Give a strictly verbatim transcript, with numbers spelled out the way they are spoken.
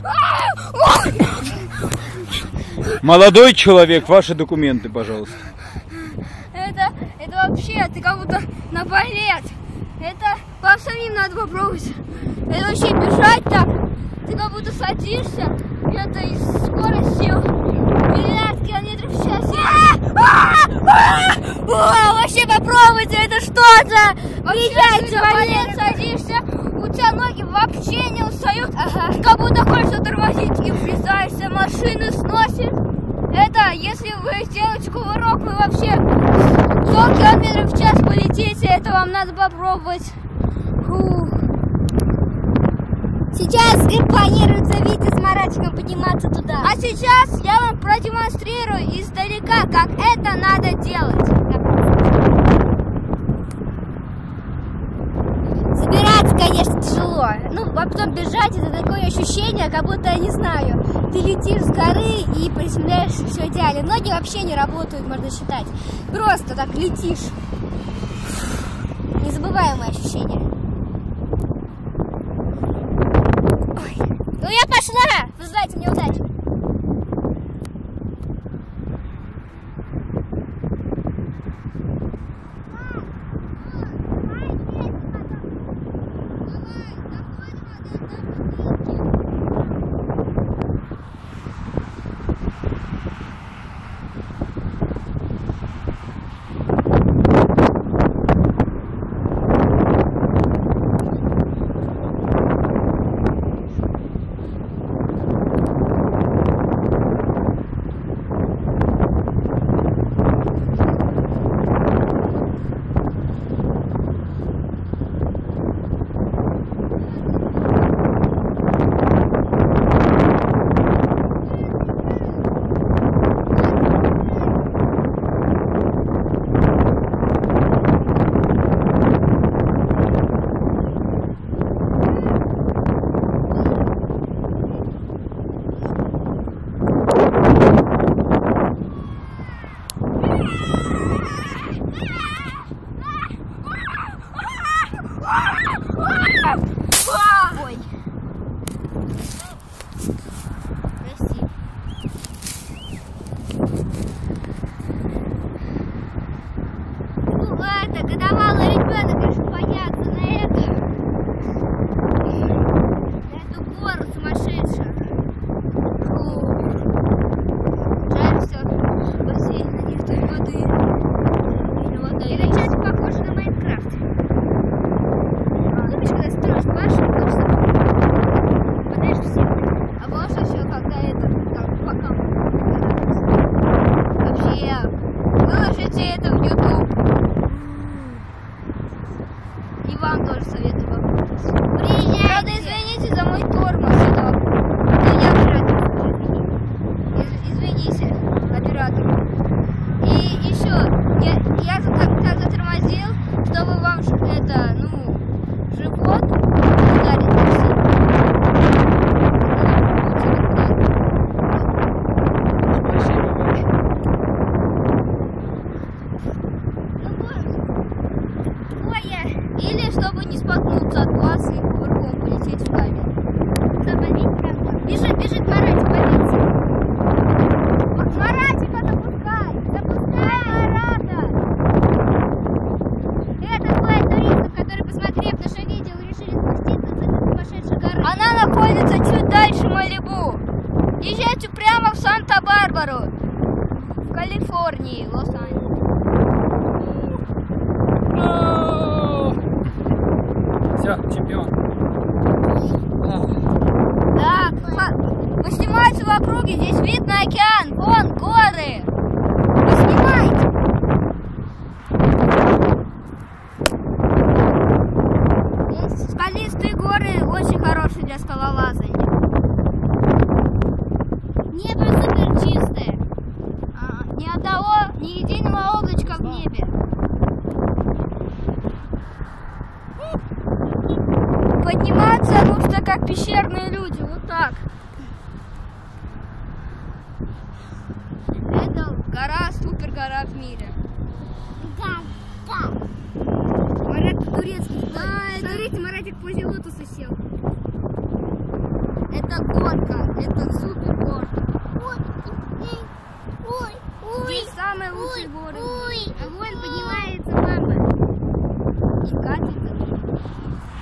Молодой человек, ваши документы, пожалуйста. Это, это вообще, ты как будто на балет. Это вам самим надо попробовать. Это вообще бежать так. Ты как будто садишься, это и с скоростью миллиард километров в час. Вообще попробуйте, это что-то. Приезжайте, на балет садишься, у тебя ноги вообще не устают. Ага. Как будто хочешь тормозить и врезаешься, машины сносишь. Это, если вы сделаете кувырок, вы вообще сто километров в час полетите, это вам надо попробовать. Фух. Сейчас планируется Витя с Маратиком подниматься туда. А сейчас я вам продемонстрирую издалека, как это надо делать. Забираться, конечно, тяжело. Ну, а потом бежать, это такое ощущение, как будто, я не знаю, ты летишь с горы и приземляешься, все идеально. Ноги вообще не работают, можно считать. Просто так летишь. Незабываемое ощущение. Ой. Ну я пошла! Вы знаете, мне удачи. Ой. Прости. Ну это, годовалый ребенок решил подняться на это. На эту гору сумасшедшую. Жаль, все. Бассейн, на них той воды. Это часть похожа на Майнкрафт. Любишь, когда строишь башню, хочется подаешь всем. А можешь еще, когда это, там, пока вообще, выложите это в YouTube. И вам тоже советую попробовать. Приезжайте! Правда, извините за мой тормоз, это, это я оператор. Из- Извините, оператор. И еще, я, я за- так, так затормозил, чтобы вам ш- это, ну, живот ударить не сильно. Спасибо большое. Ну, вот. Такое. Или чтобы не споткнуться от вас и кувырком полететь в камеру. Заболеть, правда? Бежит, бежит Маратик, боится. Маратика запускай! Запускай Марата! Это двое туристов, которые, посмотрев наше видео, решили спуститься с этой сумасшедшей горы. Она находится чуть дальше Малибу. Езжайте прямо в Санта-Барбару. В Калифорнии, Лос-Анджелес. Все, чемпион. Так, ха- вы снимаете в округе, здесь видно океан, вон горы. Вы снимаете. Здесь скалистые горы очень хорошие для скалолазания. Небо супер чистое. А, ни одного, ни единого облачка в небе. Подниматься нужно как пещерные люди, вот так. Это гора, супер гора в мире. Да, да. Марат турецкий. Да, смотрите, Маратик в позе лотоса сел. Это горка. Это супер горка. Ой, ой, ой. Здесь самые лучшие горы. Ой, А вон поднимается мама. И катится.